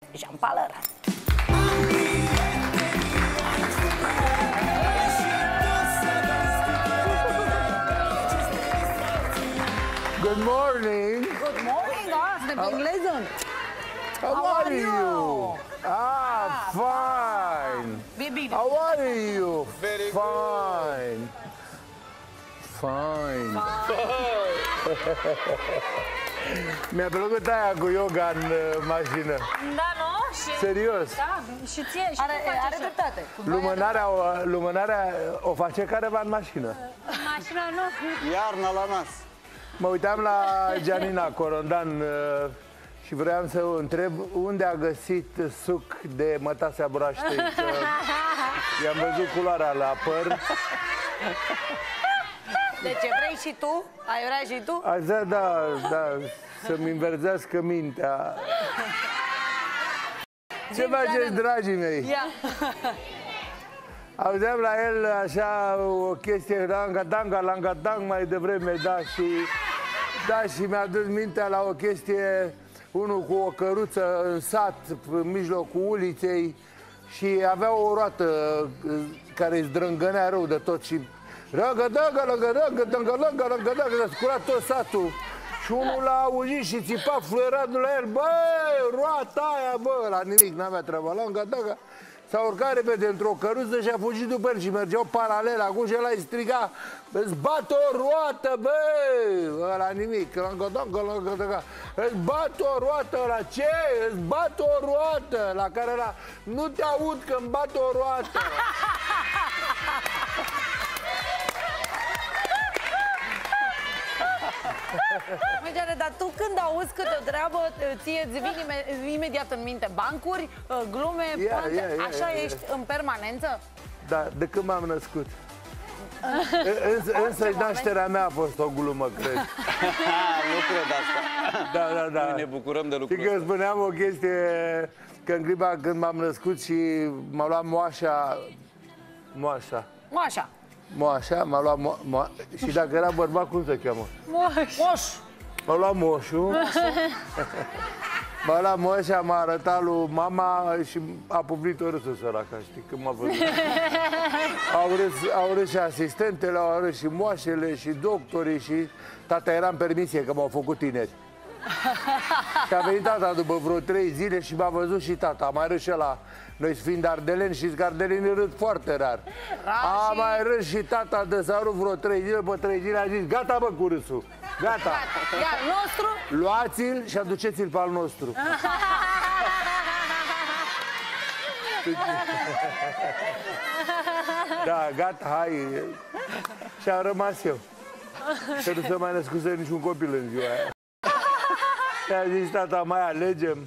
Jean Paul. Good morning. Good morning, suntem pe engleză. How are you? Fine. Bine. How are you? Very fine. Fine. Mi-a plăcut aia cu yoga în mașină. Da, nu? Și... Serios. Da, și ție, și Are dreptate. Lumânarea o face careva în mașină. mașina nu. Iarna la nas. Mă uitam la Gianina Corondan și vreau să o întreb unde a găsit suc de mătasea broaștei. I-am văzut culoarea la păr. Deci vrei și tu? Ai vrea și tu? Așa, da, să-mi înverzească mintea. Ce faceți, dragii mei? Ia. Auzeam la el așa o chestie, langa-tang mai devreme, și mi-a dus mintea la o chestie, unul cu o căruță în sat, în mijlocul uliței, și avea o roată care îi zdrângănea rău de tot și s-a scurat tot satul. Și unul l-a auzit și țipa fluieradul la el: bă, roata aia, bă, la nimic, n-avea treaba, langa-tanga. S-a urcat repede într-o căruță și a fugit după el și mergeau paralel acum și el îi striga: îți bat o roată, bă! La nimic, langa-tanga. Îți bat o roată, la ce? Îți bat o roată! La care ăla: nu te aud că îmi bat o roată! Măi, dar tu când auzi câte o treabă, ție îți vin imediat în minte bancuri, glume, așa ești în permanență? Da, de când m-am născut. Însă nașterea mea a fost o glumă, cred. Nu cred asta. Da. Noi ne bucurăm de lucrul ăsta. Că spuneam o chestie, că în clipa când m-am născut și m-a luat Moașa, m-a luat și dacă era bărbat, cum se cheamă? Moș. M-a luat moșul. M-a luat moșa, m-a arătat lui mama și a puplit-o râsul săraca, știi, când m-a văzut. Au râs și asistentele, au râs și moașele și doctorii și tata era în permisie că m-au făcut tineri. Și a venit tata după vreo 3 zile și m-a văzut și tata. A mai râs și ăla. Noi fiind ardeleni, știți că ardelenii râd foarte rar. A mai râs și tata de s-a rupt vreo 3 zile. După 3 zile a zis: gata, bă, cu râsul. Gata. Iar nostru? Luați-l și aduceți-l pe al nostru. Da, gata, hai. Și am rămas eu. Că nu se mai născuse niciun copil în ziua aia. Și a zis tata: mai alegem.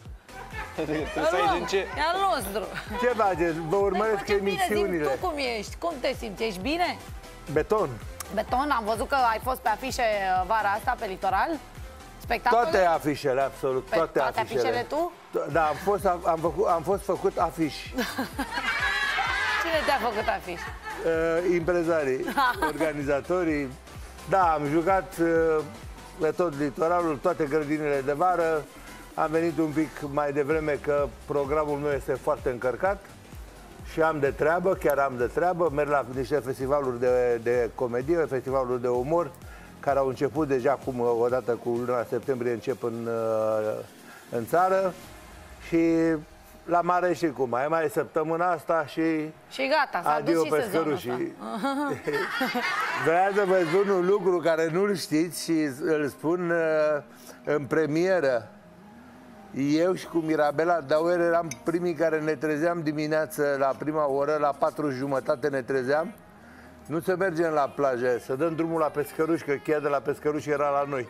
E al nostru. Ce faceți? Vă urmăresc emisiunile. Bine, zi tu cum ești, cum te simți, ești bine? Beton. Beton, am văzut că ai fost pe afișe vara asta pe litoral. Spectacole? Toate afișele, absolut, toate afișele tu? Da, am fost făcut afiș. Cine te-a făcut afiș? Imprezarii, organizatorii. Da, am jucat pe tot litoralul, toate grădinile de vară. Am venit un pic mai devreme că programul meu este foarte încărcat și am de treabă, chiar am de treabă. Merg la niște festivaluri de comedie, festivaluri de umor, care au început deja, cum odată cu luna septembrie încep în țară. Și la mare și cum, mai e săptămâna asta și gata, s-a dus și sezonul ăsta. Vreau să vă spun un lucru care nu-l știți și îl spun în premieră. Eu și cu Mirabela Dauer eram primii care ne trezeam dimineață la prima oră, la 4:30 ne trezeam. Nu să mergem la plajă, să dăm drumul la pescăruș, că cheia de la pescăruș era la noi.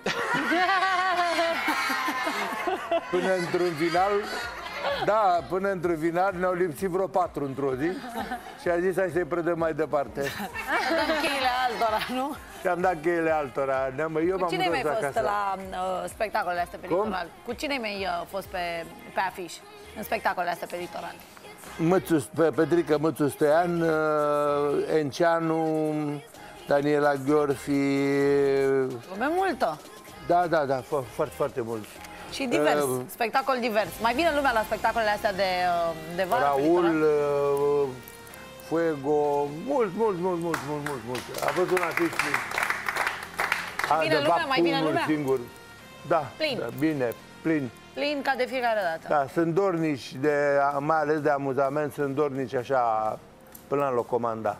Până într-un final, până într-un final ne-au lipsit vreo 4 într-o zi și a zis: hai să-i predăm mai departe. Dăm cheile altora, nu? Și am dat cheile altora. Cu cine mai fost la spectacolele astea pe litoral? Cu cine mai fost pe afiș în spectacolele astea pe litoral? Petrică Mățu Stoian, Enceanu, Daniela Gheorfi. Lume multă. Da, foarte, foarte mult. Și divers, spectacol divers. Mai vine lumea la spectacolele astea de vară? Raul, Fuego, mult. A fost un artist. Vine lumea, mai vine lumea? Singur. Da, Plin. Da, bine, plin. Plin ca de fiecare dată. Da, sunt dornici, mai ales de amuzament, sunt dornici așa până la locomanda.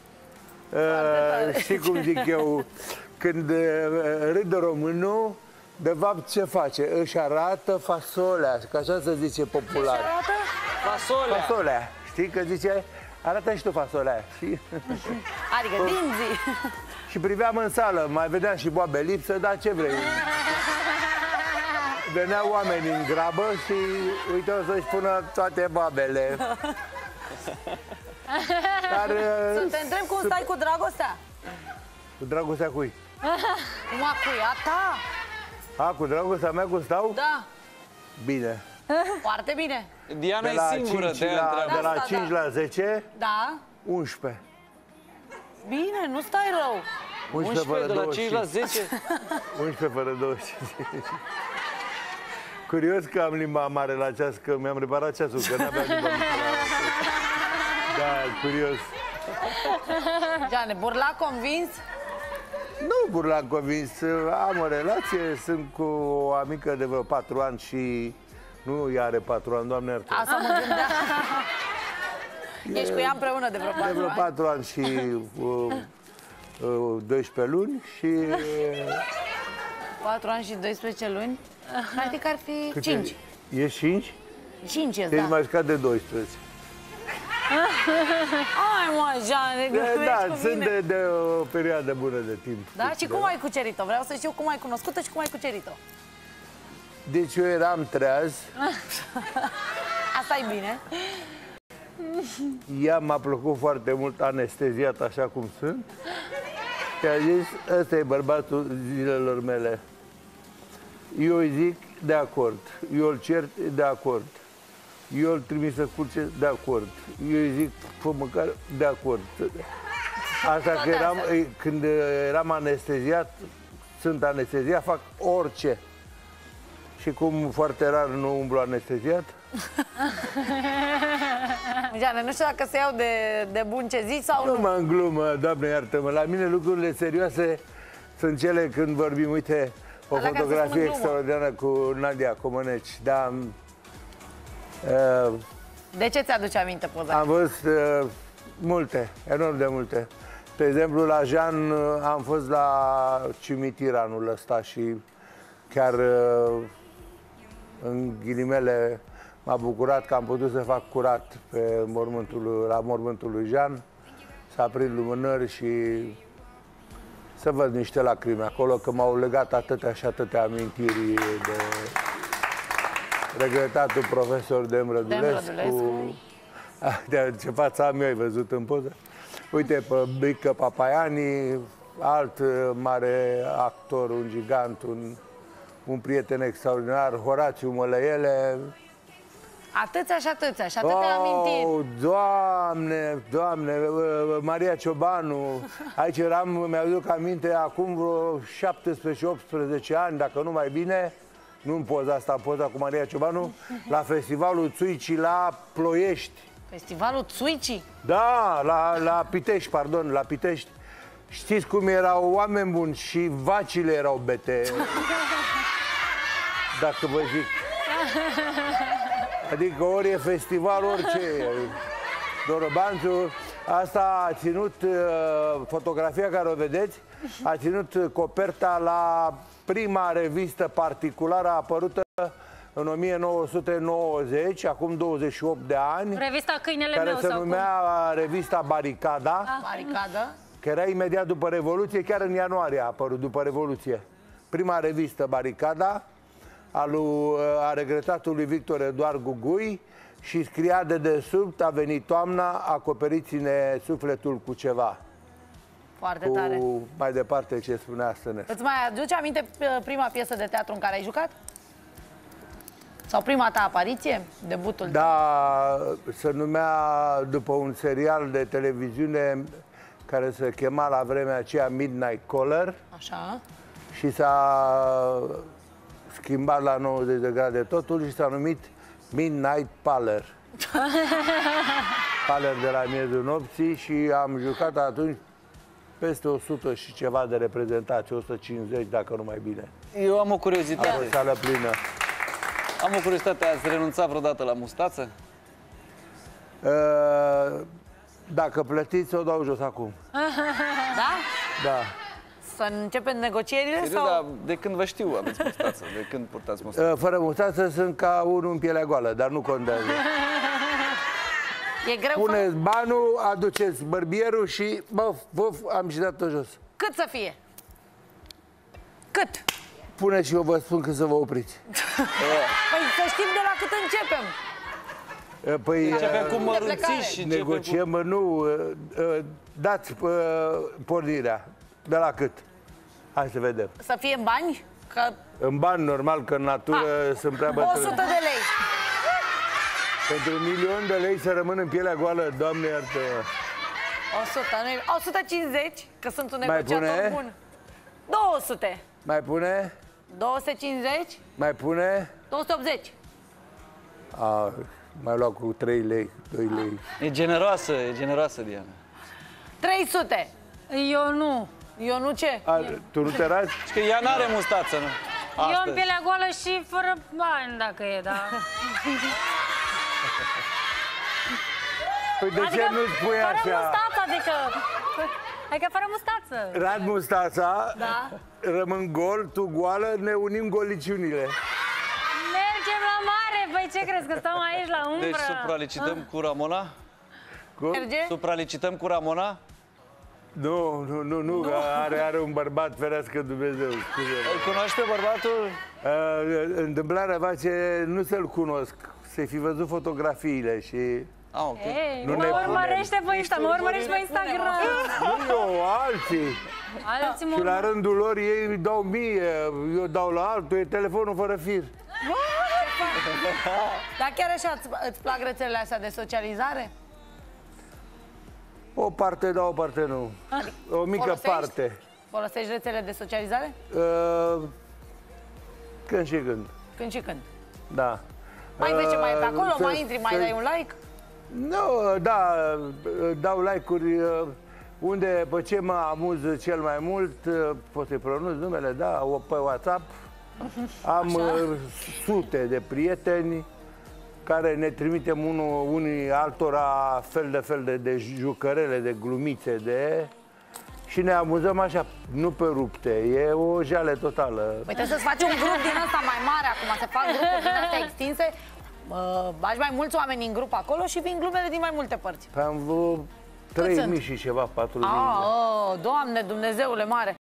Știi cum zic eu, când râde românul, de fapt ce face? Își arată fasolea, că așa se zice popular. Ce arată? Fasolea. Fasolea. Știi că zice, arată și tu fasolea. Știi? Adică dinții. Și priveam în sală, mai vedeam și boabe lipsă, dar ce vrei? Veneau oameni în grabă și uite, o să-și pună toate babele. Dar, să te întreb cum stai cu dragostea. cu dragostea cui? Cum a cui? A ta? Cu dragostea mea cum stau? Da. Bine. Foarte bine. Diana e singură, de de la 5 la 10, Da. 11. Bine, nu stai rău. 11 de la 5 la 10. 11 fără 25. Curios că am limba mare la ceas, că mi-am reparat ceasul, că n-aveam limba mică la... Da, curios. Giane, Burlac convins? Nu Burlac convins, am o relație, sunt cu o amică de vreo 4 ani și... Nu, ea are 4 ani, Doamne iartă. Asta mă gândeam. Ești cu ea împreună de vreo 4 ani? De vreo 4 ani și 12 luni și... 4 ani și 12 luni? Practic ar fi 5. E 5? 5 e, Deci da. mai scade de 12. Ai, mă, Jeane, Da, sunt de o perioadă bună de timp. Da? Și cum ai cucerit-o? Vreau să știu cum ai cunoscut-o și cum ai cucerit-o. Deci eu eram treaz, Asta e bine. ea m-a plăcut foarte mult anesteziat așa cum sunt și a zis, ăsta e bărbatul zilelor mele. Eu îi zic, de acord. Eu îl cert, de acord. Eu îl trimis să culce, de acord. Eu îi zic, fă măcar, de acord. Asta că când eram anesteziat, sunt anesteziat, fac orice. Și cum foarte rar nu umblu anesteziat. Giane, nu știu dacă se iau de bun ce zici sau nu. Nu mă în glumă, Doamne iartă-mă. La mine lucrurile serioase sunt cele când vorbim, uite, o Alea fotografie extraordinară cu Nadia Comăneci. Da, De ce ți-aduce aminte poza? am văzut multe, enorm de multe. De exemplu, la Jean am fost la cimitir anul ăsta și chiar în ghilimele m-a bucurat că am putut să fac curat pe la mormântul lui Jean, să aprind lumânări și să văd niște lacrimi acolo, că m-au legat atâtea și atâtea amintiri de regretatul profesor Dem Rădulescu. De ce față am eu, ai văzut în poză? Uite, pe Brică Papaiani, alt mare actor, un gigant, un prieten extraordinar, Horațiu Mălăiele. Atâția și atâția și atâtea amintiri. Doamne, Doamne, Maria Ciobanu, aici eram, mi-aduc aminte, acum vreo 17-18 ani, dacă nu mai bine, nu în poza asta, în poza cu Maria Ciobanu, la festivalul Țuicii la Ploiești. Festivalul Țuicii? Da, la Pitești, pardon, la Pitești. Știți cum erau oameni buni și vacile erau bete. Dacă vă zic. Adică ori e festival, orice e. Dorobanțu, asta a ținut, fotografia care o vedeți, a ținut coperta la prima revistă particulară apărută în 1990, acum 28 de ani. Revista Câinele care meu se sau numea Revista Baricada. Baricadă? Că era imediat după Revoluție, chiar în ianuarie a apărut după Revoluție. Prima revistă Baricada, a regretatului Victor Eduard Gugui, și scria de desubt, a venit toamna, acoperiți-ne sufletul cu ceva. Foarte tare. Mai departe ce spunea Stănescu. Îți mai aduce aminte prima piesă de teatru în care ai jucat? Sau prima ta apariție? Debutul tău? Da, se numea după un serial de televiziune care se chema la vremea aceea Midnight Caller. Așa. Și schimbat la 90 de grade totul și s-a numit Midnight Parlor. Parlor de la miezul nopții și am jucat atunci peste 100 și ceva de reprezentații, 150 dacă nu mai bine. Eu am o A curiozitate. fost sală plină. Am o curiozitate, ați renunțat vreodată la mustață? Dacă plătiți, o dau jos acum. Da? Da. Să începem negocierile Serios, sau... dar de când vă știu aveți mustață, de când purtați mustață? Fără mustață sunt ca unul în pielea goală, dar nu contează. E greu. Puneți banul, aduceți bărbierul și, bă, am și dat-o jos. Cât să fie? Cât? Puneți și eu vă spun când să vă opriți. Păi să știm de la cât începem. Păi, Începem cu plecare. mărunțiși și începem cu... negociem, nu, dați pornirea. De la cât? Hai să vedem. Să fie în bani? Că În bani, normal, că în natură sunt prea 100 bătrâni. de lei. Pentru 1.000.000 de lei să rămân în pielea goală, Doamne iartă. 100, nu 150, că sunt un Mai negociator pune? bun. 200. Mai pune? 250, Mai pune? 280. Mai luat cu 3 lei, 2 lei. E generoasă, Diana. 300. Eu nu. Eu nu ce? Tu nu te razi? Și că ea n-are mustață, nu? Eu în Astăzi. pielea goală și fără bani, dacă e, da. Păi de ce nu spui fără așa? mustață, adică fără mustață. Rad mustața, Da. rămân gol, tu goală, ne unim goliciunile. Mergem la mare, păi ce crezi, că stăm aici la umbră? Deci supralicităm cu Ramona? Merge? Supralicităm cu Ramona? Nu, are un bărbat, ferească Dumnezeu, scuze. Îl cunoști pe bărbatul? Întâmplarea face, nu să-l cunosc, să-i fi văzut fotografiile și... Ok. Ei, Nu mă ne urmărește pe Insta, mă urmărești pe Instagram. Nu eu, alții. Alții mă Și la urmăresc. rândul lor ei îi dau mie, eu dau la altul, e telefonul fără fir. Dar chiar așa îți plac rețelele astea de socializare? O parte da, o parte nu. O mică Folosești? parte. Folosești rețele de socializare? Când și când, Când și când? da. Mai vezi ce mai e pe acolo? să- Mai intri, mai să- dai un like? Nu, da, dau like-uri unde, pe ce mă amuz cel mai mult, pot să-i pronunț numele, da, pe WhatsApp. Am sute de prieteni care ne trimitem unii altora fel de jucărele, de glumițe, și ne amuzăm așa, nu pe rupte, e o jale totală. Păi trebuie să-ți faci un grup din ăsta mai mare acum, se fac grupuri din astea extinse, bagi mai mulți oameni în grup acolo și vin glumele din mai multe părți. Am vreo 3.000 și ceva, 4.000. Doamne, Dumnezeule mare!